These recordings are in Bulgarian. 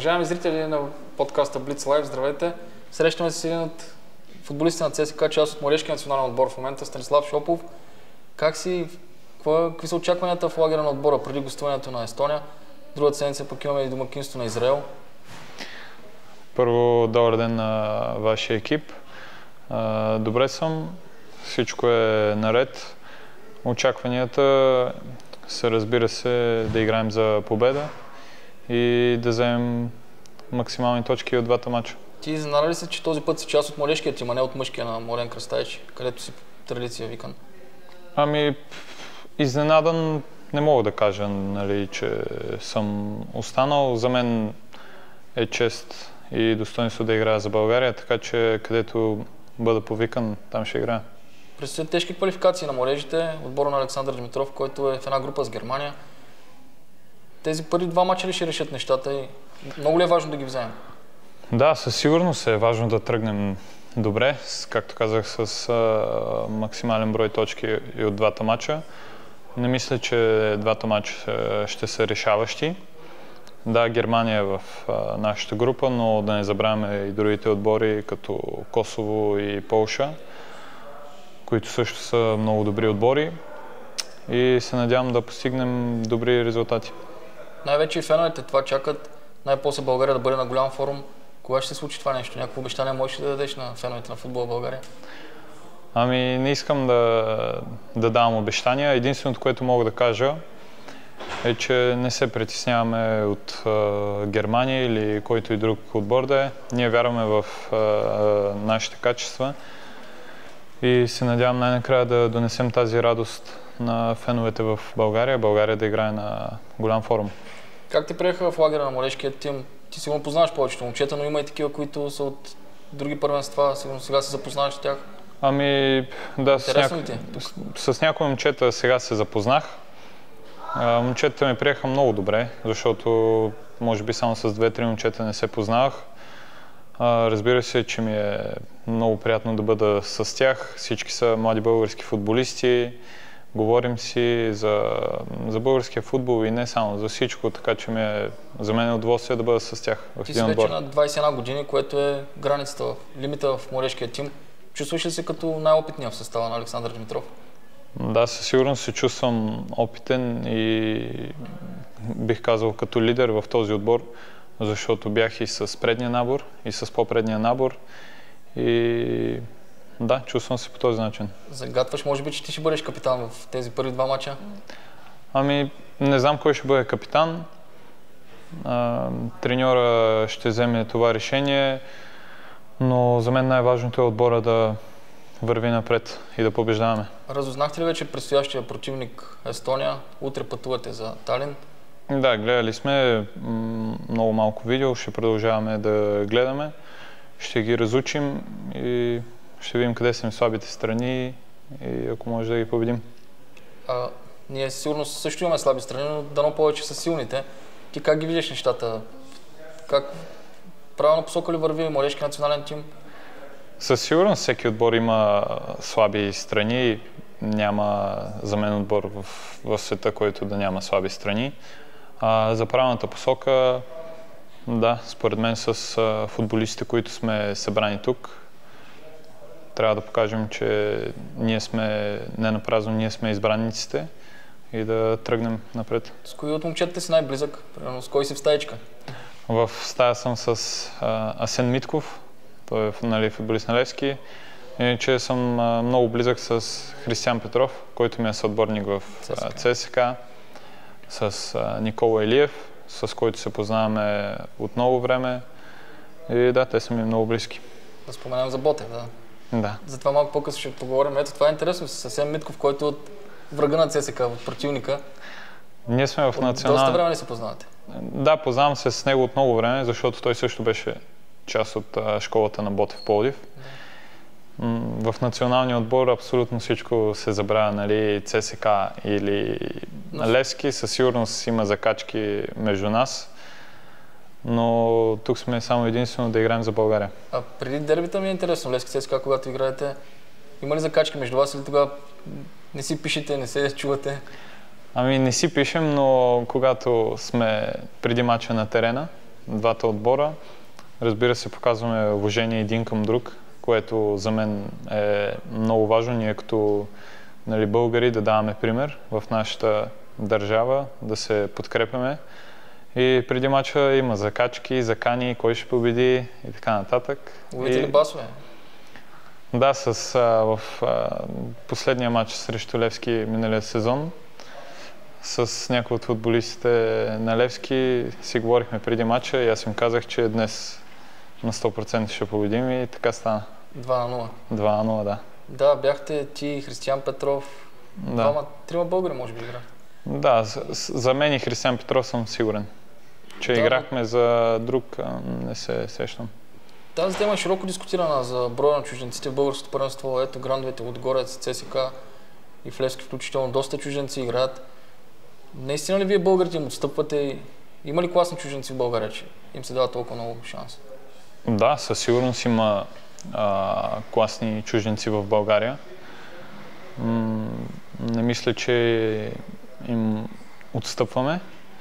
Уважаеми зрители на подкаста Blitz Live, здравейте! Срещаме се с един от футболистите на ЦСКА, част от младежкия национален отбор в момента, Станислав Шопов. Какви са очакванията в лагера на отбора преди гостуването на Естония? Другата седмица пък имаме и домакинство на Израел. Първо, добър ден на вашия екип. Добре съм, всичко е наред. Очакванията са, разбира се, да играем за победа и да вземем максимални точки от двата мача. Ти изненада ли се, че този път си част от младежкия тим, а не от мъжкия на Младен Кръстаич, където си традиция викан? Изненадан не мога да кажа, че съм останал. За мен е чест и достойнство да играя за България, така че където бъда повикан, там ще играя. Предстоят тежки квалификации на младежите, отбора на Александър Димитров, който е в една група с Германия. Тези първи два мача ли ще решат нещата и много ли е важно да ги вземем? Да, със сигурност е важно да тръгнем добре, както казах, с максимален брой точки и от двата мача. Не мисля, че двата мача ще са решаващи. Да, Германия е в нашата група, но да не забравяме и другите отбори, като Косово и Полша, които също са много добри отбори и се надявам да постигнем добри резултати. Най-вече и феновете това чакат, най-после България да бъде на голям форум. Кога ще се случи това нещо? Някакво обещание можеш да дадеш на феновете на футбола в България? Не искам да давам обещания. Единственото, което мога да кажа е, че не се притесняваме от Германия или който и друг отбор да е. Ние вярваме в нашите качества и се надявам най-накрая да донесем тази радост на феновете в България. България да играе на голям форум. Как те приеха в лагера на младежкия тим? Ти сигурно познаваш повечето момчета, но има и такива, които са от други първенства. Сигурно сега се запознаваш с тях. Да, с някои момчета сега се запознах. Момчетата ме приеха много добре, защото може би само с 2-3 момчета не се познавах. Разбира се, че ми е много приятно да бъда с тях. Всички са млади български футболисти. Говорим си за българския футбол и не само, за всичко, така че за мен е удоволствие да бъда с тях в един отбор. Ти си вече на 21 години, което е границата, лимита в младежкия тим. Чувстваш ли се като най-опитния в състава на Александър Димитров? Да, със сигурност се чувствам опитен и бих казал като лидер в този отбор, защото бях и с предния набор, и с по-предния набор. И да, чувствам се по този начин. Загатваш, може би, че ти ще бъдеш капитан в тези първи два мача? Не знам кой ще бъде капитан. Треньора ще вземе това решение, но за мен най-важното е отбора да върви напред и да побеждаваме. Разузнахте ли вече предстоящия противник Естония? Утре пътувате за Талин. Да, гледали сме много малко видео, ще продължаваме да гледаме. Ще ги разучим и ще видим къде са им слабите страни и ако може да ги победим. Ние сигурно също имаме слаби страни, но дано повече са силните. Ти как ги видиш нещата? Как правилно посока ли върви младежки национален тим? Със сигурност всеки отбор има слаби страни. Няма за мен отбор в света, който да няма слаби страни. За правилната посока, да, според мен с футболистите, които сме събрани тук, трябва да покажем, че ние сме не напразно, ние сме избранниците и да тръгнем напред. С кои от момчетите си най-близък? Примерно с кой си в стаечка? В стая съм с Асен Митков, той е футболист на Левски. Иначе съм много близък с Християн Петров, който ми е съотборник в ЦСКА, с Никола Илиев, с който се познаваме от много време. И да, те са ми много близки. Да споменем за Ботев, да. Да. Затова малко по-късно ще поговорим. Ето, това е интересно. С Асен Митков, който е от врага на ЦСКА, от противника. Ние сме в национален... Доста време ли се познавате? Да, познавам се с него от много време, защото той също беше част от школата на Ботев Пловдив. В националния отбор абсолютно всичко се забравя, ЦСКА или Левски. Със сигурност има закачки между нас, но тук сме само единствено да играем за България. Преди дербита ми е интересно, Левски ЦСКА, когато играете, има ли закачки между вас или тогава не си пишете, не се чувате? Не си пишем, но когато сме преди мача на терена, двата отбора. Разбира се, показваме уважение един към друг, което за мен е много важно. Ние като българи да даваме пример в нашата държава, да се подкрепяме. И преди мача има закачки, закани, кой ще победи и така нататък. Ловите ли басове? Да, в последния матч срещу Левски миналия сезон с някои от футболистите на Левски си говорихме преди мача и аз им казах, че днес на 100% ще победим и така стана. 2-0. 2-0, да. Да, бяхте ти, Християн Петров, трима българи може би играхте. Да, за мен и Християн Петров съм сигурен, че играхме, за друг не се сещам. Тази тема е широко дискутирана за броя на чужденците в българското първенство. Ето грандовете от Горец, ЦСКА и в Левски включително доста чужденци играят. Наистина ли вие българите им отстъпвате? Има ли класни чужденци в България, че им се дава толкова много шанс? Да, със сигурност има класни чужденци в България. Не мисля, че им отстъпваме.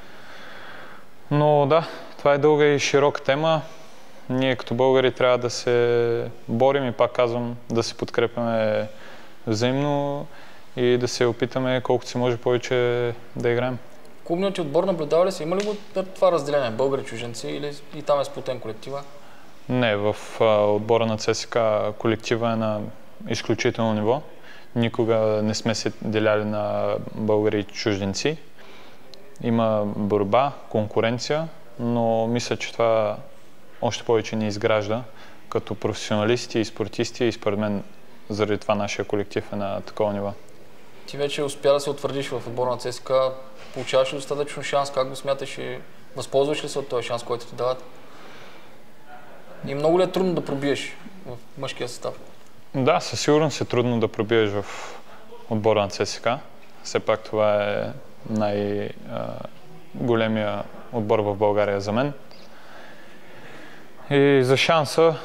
Но да, това е дълга и широка тема. Ние като българи трябва да се борим и пак казвам да се подкрепяме взаимно и да се опитаме колкото си може повече да играем. Клубният ти отбор наблюдава ли се? Има ли го това разделение? Българи, чужденци или и там е сплотен колектива? Не, в отбора на ЦСКА колектива е на изключително ниво. Никога не сме се деляли на българи и чужденци. Има борба, конкуренция, но мисля, че това още повече ни изгражда като професионалисти и спортисти и според мен заради това нашия колектив е на такова ниво. Ти вече успя да се утвърдиш в отбора на ЦСКА. Получаваш ли достатъчно шанс? Как го смяташ и възползваш ли се от този шанс, който ти дават? И много ли е трудно да пробиеш в мъжкия състав? Да, със сигурност е трудно да пробиеш в отбора на ЦСКА. Все пак това е най-големия отбор в България за мен. И за шанса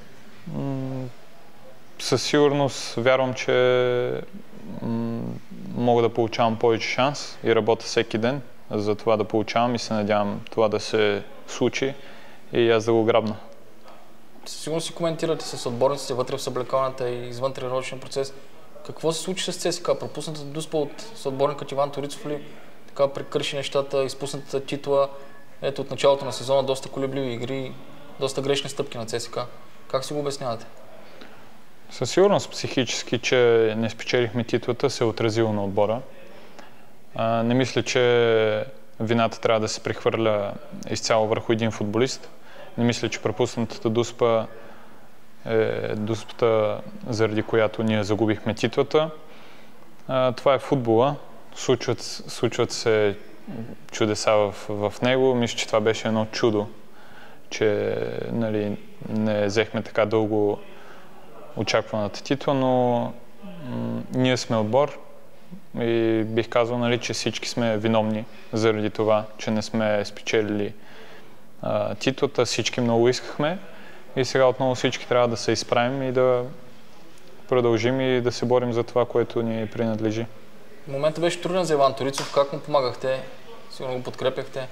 със сигурност вярвам, че мога да получавам повече шанс и работя всеки ден за това да получавам и се надявам това да се случи и аз да го грабна. Сигурно си коментирате с отборниците вътре в съблекалната и извън тренировъчния процес. Какво се случи с ЦСКА? Пропусната дуспа от съотборникът Иван Торицов ли? Така прекърши нещата, изпуснатата титла. Ето от началото на сезона доста колебливи игри, доста грешни стъпки на ЦСКА. Как си го обяснявате? Със сигурност психически, че не спечелихме титлата, се е отразило на отбора. Не мисля, че вината трябва да се прехвърля изцяло върху един футболист. Не мисля, че пропуснатата дуспа е дуспата, заради която ние загубихме титлата. Това е футбола. Случват се чудеса в него. Мисля, че това беше едно чудо, че не взехме така дълго очакваната титла, но ние сме отбор и бих казал, че всички сме виновни заради това, че не сме спечелили титлата. Всички много искахме и сега отново всички трябва да се изправим и да продължим и да се борим за това, което ни принадлежи. Моментът беше труден за Иван Торицов. Как му помагахте? Сигурно го подкрепяхте?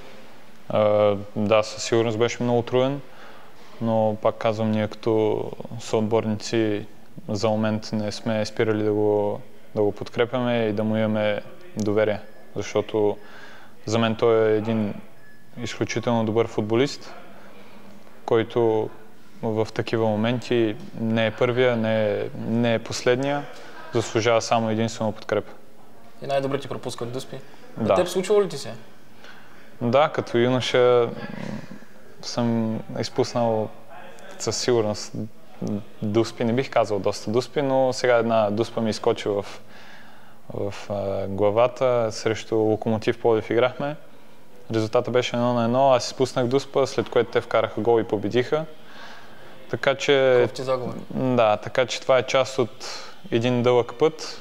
Да, със сигурност беше много труден, но пак казвам, ние като съотборници за момент не сме спирали да го подкрепяме и да му имаме доверие, защото за мен той е един изключително добър футболист, който в такива моменти не е първия, не е последния, заслужава само единствено подкрепа. И най-добре ти пропускат дуспи? Да. На теб случвало ли ти се? Да, като юноша съм изпуснал със сигурност дуспи, не бих казал доста дуспи, но сега една дуспа ми изкочи в главата. Срещу Локомотив Пловдив играхме. Резултатът беше 1-1, аз изпуснах дуспа, след което те вкараха гол и победиха. Така че... Кофти загуба. Да, така че това е част от един дълъг път.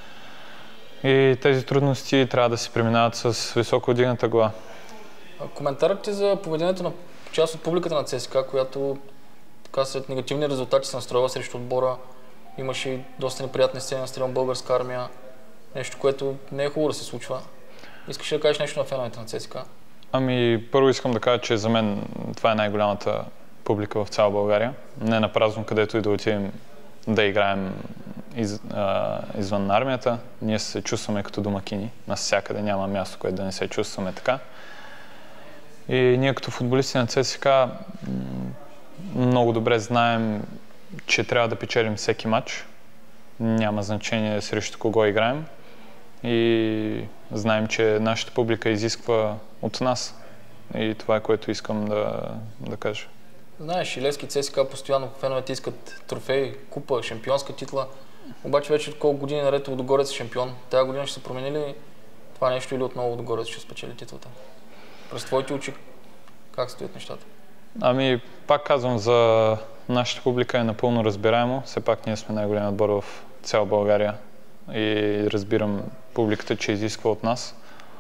И тези трудности трябва да се преминават с високо вдигната глава. Коментарът ти за поведението на част от публиката на ЦСКА, която така след негативни резултати се настроила срещу отбора, имаше и доста неприятни сцени на стадион Българска армия, нещо, което не е хубаво да се случва. Искаш ли да кажеш нещо на феновете на ЦСКА? Ами, първо искам да кажа, че за мен това е най-голямата публика в цяла България. Не на празно, където и да отидем да играем извън армията. Ние се чувстваме като домакини. Навсякъде няма място, което да не се чувстваме така. И ние като футболисти на ЦСКА много добре знаем, че трябва да печелим всеки матч. Няма значение срещу кого играем. И знаем, че нашата публика изисква от нас. И това е, което искам да кажа. Знаеш, и Левски, ЦСКА постоянно феновете искат трофей, купа, шампионска титла. Обаче вече от колко години наред Лудогорец е шампион. Тая година ще се промени ли това нещо или отново Лудогорец ще спечели титлата? През твоите очи как стоят нещата? Ами, пак казвам, за нашата публика е напълно разбираемо. Все пак ние сме най-голям отбор в цяла България и разбирам публиката, че изисква от нас.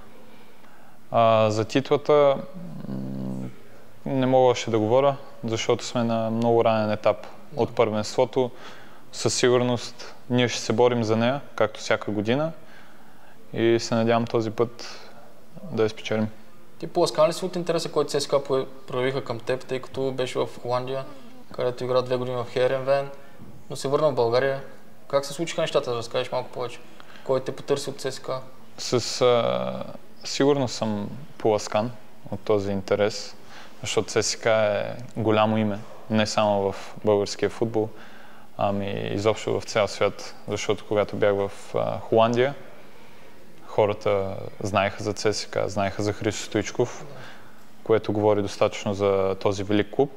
За титлата не мога още да говоря, защото сме на много ранен етап от първенството. Със сигурност ние ще се борим за нея, както всяка година, и се надявам този път да я спечелим. Ти поласкан ли си от интереса, който ЦСКА проявиха към теб, тъй като беше в Холандия, където игра 2 години в Херенвен, но се върна в България? Как се случиха нещата, да разкажеш малко повече? Кой те потърси от ЦСКА? Сигурно съм поласкан от този интерес, защото ЦСКА е голямо име, не само в българския футбол, ами изобщо в цял свят, защото когато бях в Холандия, хората знаеха за ЦСКА, знаеха за Христо Стоичков, което говори достатъчно за този велик клуб.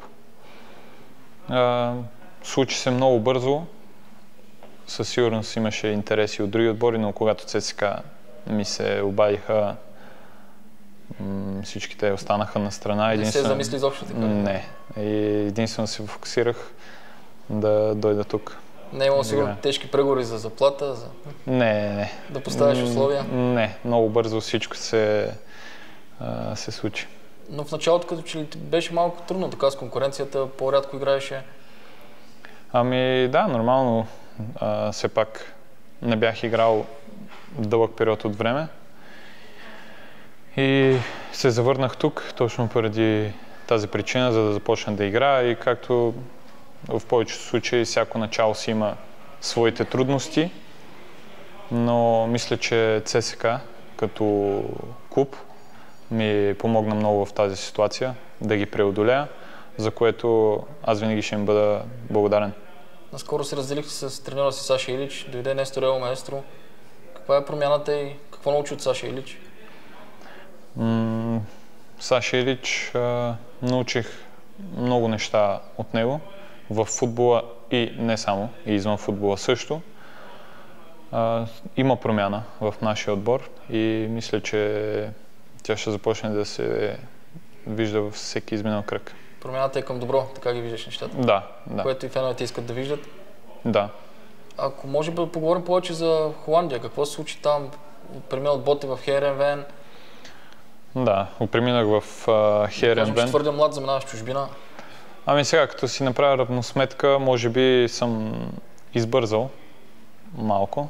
Случи се много бързо, със сигурност имаше интереси от други отбори, но когато ЦСКА ми се обадиха, всички те останаха на страна. Не се замисли изобщо така? Не. И единствено се фокусирах да дойда тук. Не е имало сигурно тежки преговори за заплата? Не. Да поставяш условия? Не. Много бързо всичко се случи. Но в началото като че ли беше малко трудно така с конкуренцията, по-рядко играеше? Ами да, нормално. Все пак не бях играл дълъг период от време. И се завърнах тук, точно поради тази причина, за да започна да играя. И както в повечето случаи, всяко начало си има своите трудности, но мисля, че ЦСКА като клуб ми помогна много в тази ситуация да ги преодолея, за което аз винаги ще им бъда благодарен. Наскоро се разделихте с треньора си Саша Илич, дойде Нестор Ело Маестро. Каква е промяната и какво научи от Саша Илич? Саша Илич научих много неща от него в футбола и не само, и извън футбола също. Има промяна в нашия отбор и мисля, че тя ще започне да се вижда във всеки изминал кръг. Промяната е към добро, така ги виждаш нещата? Да. Което и феновете искат да виждат? Да. Ако може да поговорим повече за Холандия, какво се случи там? Премина от Боте в Херенвен? Да, преминах в Херенвен. Кажем, че твърде млад, заминаваш в чужбина. Ами сега, като си направя равносметка, може би съм избързал малко.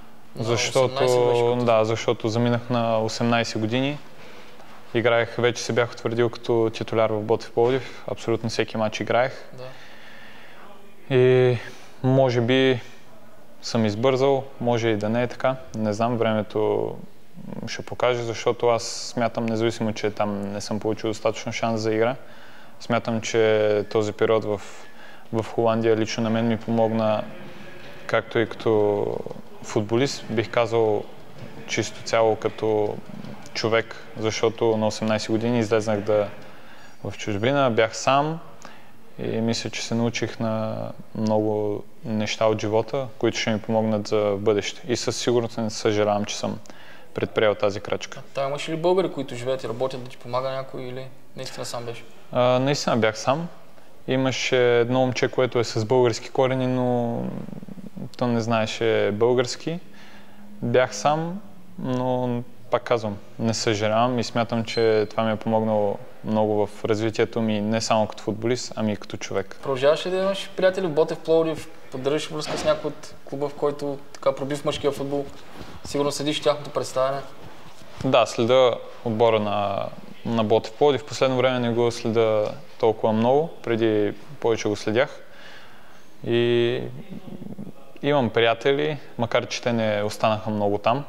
Защото заминах на 18 години. Играех, вече се бях утвърдил като титуляр в Ботев Пловдив. Абсолютно всеки матч играех. Да. И може би съм избързал, може и да не е така. Не знам, времето ще покаже, защото аз смятам, независимо, че там не съм получил достатъчно шанс за игра, смятам, че този период в Холандия лично на мен ми помогна, както и като футболист, бих казал чисто цяло като човек, защото на 18 години излезнах в чужбина, бях сам и мисля, че се научих на много неща от живота, които ще ми помогнат за бъдеще. И със сигурност не съжалявам, че съм предприел тази крачка. Имаш ли българи, които живеят и работят, да ти помага някой или наистина сам беше? Наистина бях сам. Имаше едно момче, което е с български корени, но то не знаеше български. Бях сам, но пак казвам, не съжалявам и смятам, че това ми е помогнало много в развитието ми не само като футболист, ами и като човек. Продължаваш ли да имаш приятели в Ботев Пловдив? Поддържаш връзка с някой от клуба, в който така проби в мъжкия футбол? Сигурно следиш тяхното представяне? Да, следя отбора на Ботев Пловдив. В последно време не го следа толкова много, преди повече го следях. И имам приятели, макар че те не останаха много там.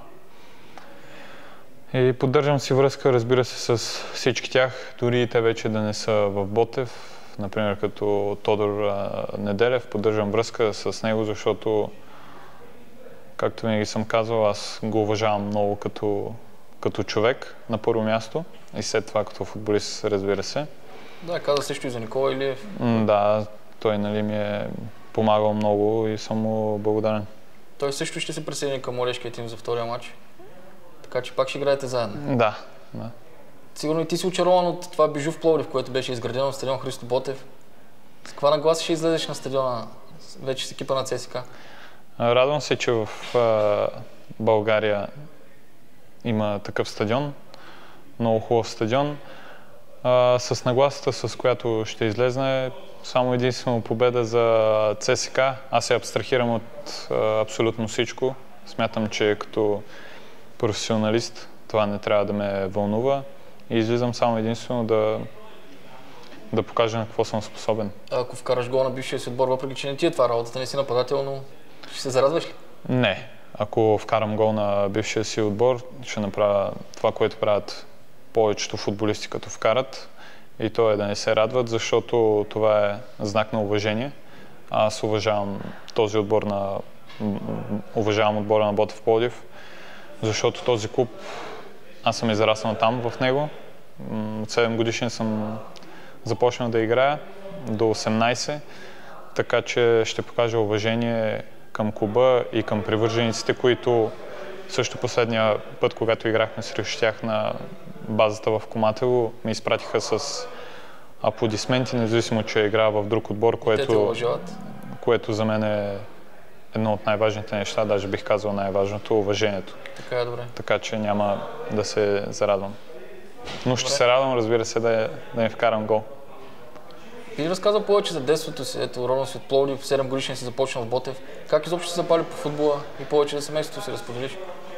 И поддържам си връзка, разбира се, с всички тях, дори и те вече да не са в Ботев. Например, като Тодор Неделев, поддържам връзка с него, защото, както винаги съм казвал, аз го уважавам много като човек на първо място и след това като футболист, разбира се. Да, каза също и за Никола Илиев. Да, той ми е помагал много и съм му благодарен. Той също ще се присъедини към младежкия тим за втория матч. Така че пак ще играете заедно. Да. Сигурно и ти си очарован от това бижу в Пловдив, което беше изградено на стадион Христо Ботев. С каква нагласа ще излезеш на стадиона вече с екипа на ЦСКА? Радвам се, че в България има такъв стадион. Много хубав стадион. С нагласата, с която ще излезне, само единствено победа за ЦСКА. Аз се абстрахирам от абсолютно всичко. Смятам, че като професионалист това не трябва да ме вълнува. И излизам само единствено да покажа на какво съм способен. Ако вкараш гол на бившия си отбор, въпреки че не ти е това работата, не си нападател, но ще се зарадваш ли? Не. Ако вкарам гол на бившия си отбор, ще направя това, което правят повечето футболисти, като вкарат. И то е да не се радват, защото това е знак на уважение. Аз уважавам този отбор уважавам отбора на Ботев Пловдив, защото този клуб, аз съм израснал там в него. От 7 годишен съм започнал да играя до 18, така че ще покажа уважение към клуба и към привържениците, които също последния път, когато играхме срещу тях на базата в Коматело, ме изпратиха с аплодисменти, независимо, че играя в друг отбор, което за мен е едно от най-важните неща, даже бих казал най-важното, уважението. Така е, добре. Така че няма да се зарадвам. Но ще се радвам, разбира се, да не вкарам гол. Би ли разказал повече за детството си? Ето, родом си от Пловдив, в 7 годишен си започнал в Ботев. Как изобщо се запали по футбола и повече за семейството си разподелиш?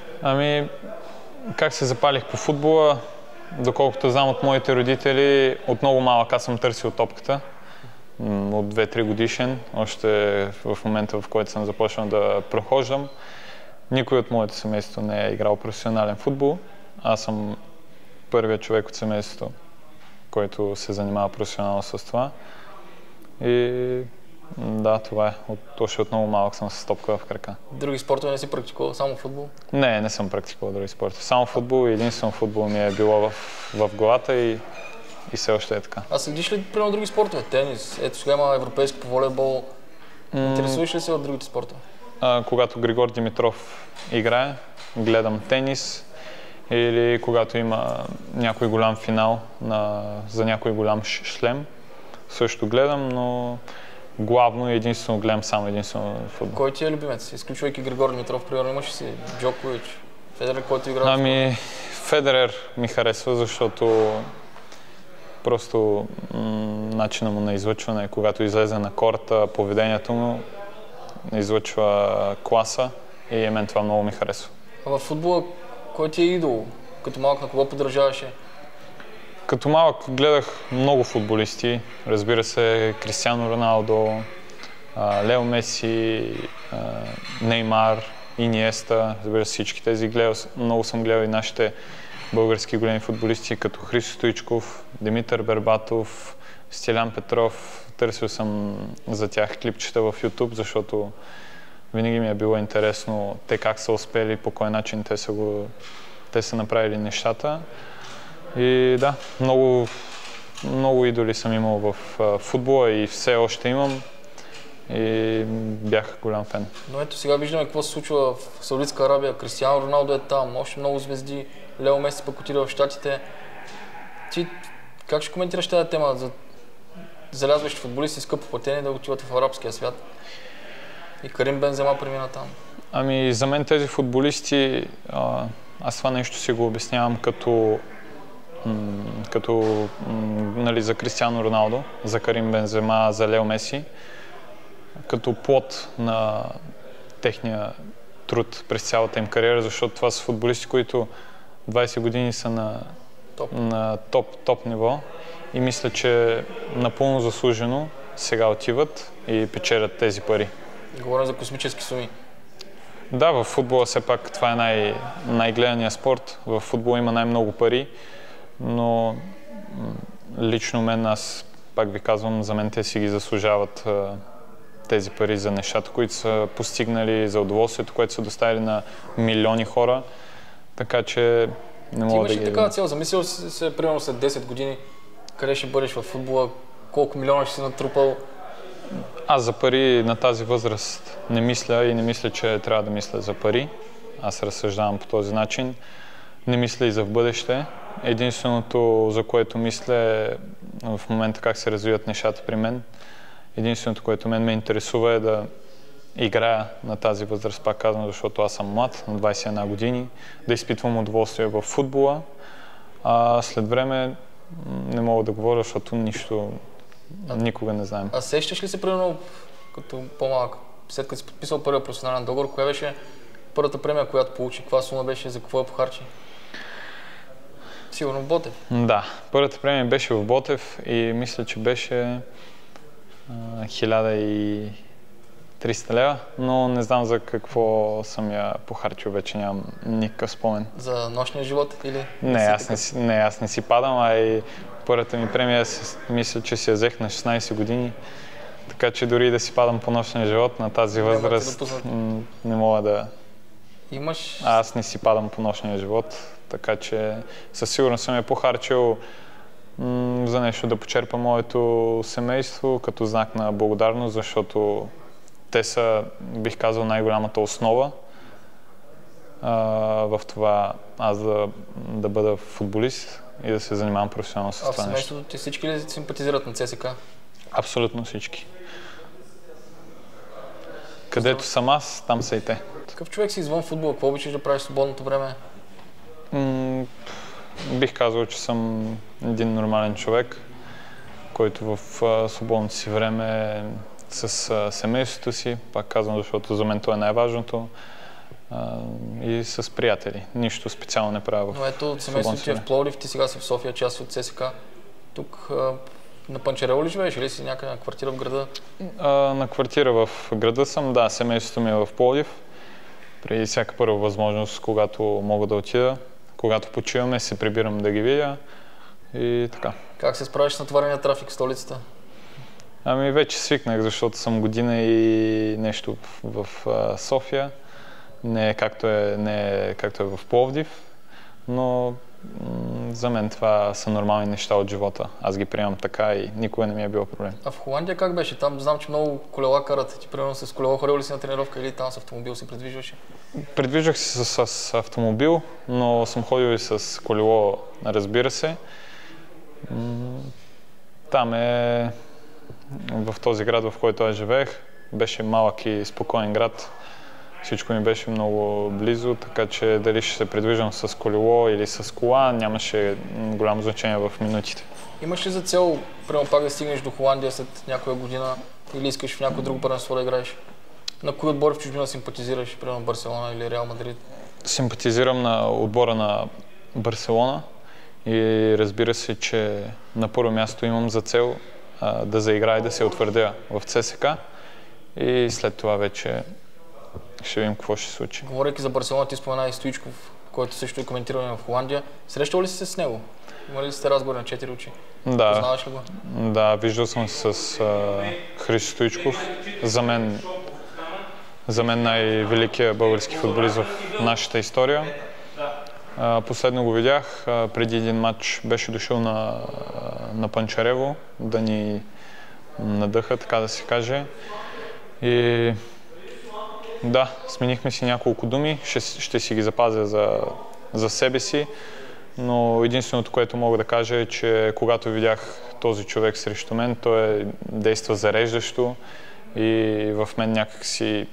Как се запалих по футбола? Доколкото знам от моите родители, от много малък аз съм търсил топката. От 2-3 годишен, още в момента, в който съм започнал да прохождам. Никой от моето семейство не е играл професионален футбол. Аз съм първият човек от семейството, който се занимава професионално с това. И да, това е. Още от много малък съм с топка в крака. Други спортове не си практикувал? Само футбол? Не съм практикувал други спортове. Само футбол и единствено футбол ми е било в главата и все още е така. А следиш ли примерно други спортове? Тенис? Ето сега има европейски по волейбол. Интересуваш ли се от другите спортове? Когато Григор Димитров играе, гледам тенис. Или когато има някой голям финал за някой голям шлем, също гледам, но главно и единствено гледам само единствено футбол. Кой ти е любимец? Изключвайки Григор Димитров, примерно имаш си Джокович, Федерер, който играе? Федерер ми харесва, защото просто начина му на излъчване, когато излезе на корта, поведението му излъчва класа и мен това много ми харесва. А във футбола кой ти е идол? Като малък на кого поддържаваше? Като малък гледах много футболисти. Разбира се, Кристиано Роналдо, Лео Меси, Неймар, Иниеста. Разбира се, всички тези. Много съм гледал и нашите български големи футболисти, като Христо Стоичков, Димитър Бербатов, Стилян Петров. Търсил съм за тях клипчета в YouTube, защото винаги ми е било интересно те как са успели, по кой начин те са направили нещата. И да, много идоли съм имал в футбола и все още имам. И бях голям фен. Но ето сега виждаме какво се случва в Саудитска Арабия. Кристиано Роналдо е там, още много звезди. Лео Меси пък отида в Щатите. Ти как ще коментираш тази тема за залязващи футболисти, скъпо платени да отиват в арабския свят? И Карим Бензема премина там. За мен тези футболисти, аз това нещо си го обяснявам като за Кристиано Роналдо, за Карим Бензема, за Лео Меси, като плод на техния труд през цялата им кариера, защото това са футболисти, които 20 години са на топ ниво и мисля, че напълно заслужено сега отиват и печелят тези пари. Говорим за космически суми. Да, в футбола все пак това е най-гледаният спорт. В футбола има най-много пари, но лично мен, аз пак ви казвам, за мен те си ги заслужават тези пари за нещата, които са постигнали, за удоволствието, което са доставили на милиони хора. Така че не мога да ги... Ти имаш ли такава цел? Замислил си се, примерно след 10 години, къде ще бъдеш в футбола, колко милиона ще си натрупал? Аз за пари на тази възраст не мисля и не мисля, че трябва да мисля за пари. Аз разсъждавам по този начин. Не мисля и за в бъдеще. Единственото, за което мисля е в момента как се развиват нещата при мен. Единственото, което ме интересува е да играя на тази възраст, пак казвам, защото аз съм млад, на 21 години, да изпитвам удоволствие в футбола. А след време не мога да говоря, защото нищо никога не знаем. А сещаш ли се, примерно, като по-малък, след като си подписал първия професионален договор, коя беше първата премия, която получи? Каква сума беше, за какво я похарчи? Сигурно в Ботев. Да, първата премия беше в Ботев и мисля, че беше 1300 лева, но не знам за какво съм я похарчил, вече нямам никакъв спомен. За нощния живот или? Не, аз не си падам, а и първата ми премия мисля, че си я взех на 16 години, така че дори да си падам по нощния живот на тази възраст, не мога да... Аз не си падам по нощния живот, така че със сигурност съм я похарчил за нещо да почерпа моето семейство като знак на благодарност, защото те са, бих казал, най-голямата основа в това аз да бъда футболист и да се занимавам професионално с това нещо. А в семейството ти всички ли симпатизират на ЦСКА? Абсолютно всички. Където съм аз, там са и те. Какъв човек си извън футбола? Какво обичаш да правиш в свободното време? Бих казал, че съм един нормален човек, който в свободното си време с семейството си, пак казвам, защото за мен това е най-важното, и с приятели. Нищо специално не правя в Но ето, семейството ти е в Пловдив, ти сега си в София, част от ЦСКА. Тук на Панчарево ли живееш или си някъде на квартира в града? На квартира в града съм, да, семейството ми е в Пловдив. При всяка първа възможност, когато мога да отида, когато почиваме, се прибирам да ги видя и така. Как се справиш с натоварения трафик в столицата? Ами вече свикнах, защото съм година и нещо в София. Не е както е в Пловдив, но за мен това са нормални неща от живота. Аз ги приемам така и никога не ми е било проблем. А в Холандия как беше? Там знам, че много колела карат. Ти примерно с колело ходил ли си на тренировка или там с автомобил се придвижваше? Придвижвах се с автомобил, но съм ходил и с колело, разбира се. Там в този град, в който аз живеех, беше малък и спокоен град. Всичко ми беше много близо, така че дали ще се придвижвам с колело или с кола, нямаше голямо значение в минутите. Имаш ли за цел, примерно пак да стигнеш до Холандия след някоя година или искаш в някой друго първенство да играеш? На кои отбори в чужбина симпатизираш, примерно Барселона или Реал Мадрид? Симпатизирам на отбора на Барселона и разбира се, че на първо място имам за цел да заиграя и да се утвърдя в ЦСКА и след това вече ще видим какво ще се случи. Говорейки за Барселона, ти спомена и Стоичков, който също е коментиран в Холандия. Срещал ли си се с него? Има ли сте разговори на 4 очи? Да. Познаваш ли го? Да, виждал съм с Христо Стоичков. За мен най-великият български футболист в нашата история. Последно го видях, преди един матч беше дошъл на Панчарево да ни надъха, така да се каже. И да, сменихме си няколко думи, ще си ги запазя за себе си, но единственото, което мога да кажа е, че когато видях този човек срещу мен, той действа зареждащо и в мен някакси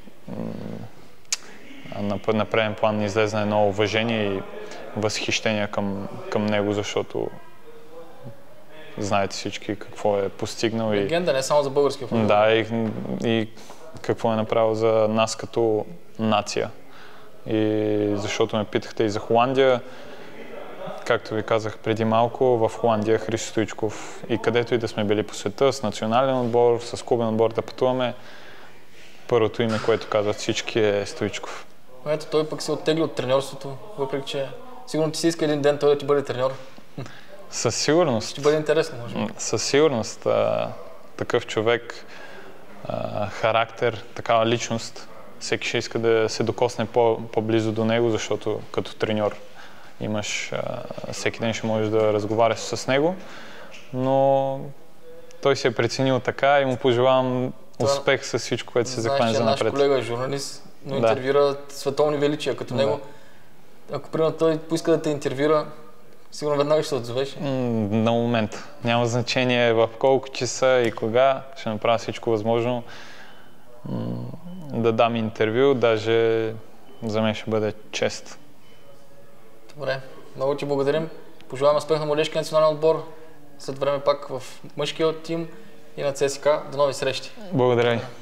на преден план ни излезна едно уважение и възхищение към него, защото знаете всички какво е постигнал. Легенда, не само за българския футбол. Да, и какво е направил за нас като нация. И защото ме питахте и за Холандия, както ви казах преди малко, в Холандия Христо Стоичков и където и да сме били по света, с национален отбор, с клубен отбор да пътуваме, първото име, което казват всички е Стоичков. Ето, той пък се оттегли от треньорството, въпреки че сигурно ти си иска един ден той да ти бъде треньор. Със сигурност. Ще бъде интересно, може би. Със сигурност. Такъв човек, характер, такава личност, всеки ще иска да се докосне по-близо до него, защото като треньор имаш, всеки ден ще можеш да разговаряш с него, но той се е преценил така и му пожелавам успех с всичко, което се захване за напред. Наш колега е журналист, но интервюира световни величия като него. Ако примерно той поиска да те интервюра, сигурно веднага ще се отзовеш. На момент. Няма значение в колко часа и кога. Ще направя всичко възможно да дам интервю. Даже за мен ще бъде чест. Добре. Много ти благодарим. Пожелавам успех на младежкия национален отбор. След време пак в мъжкия тим и на ЦСКА. До нови срещи. Благодаря ви.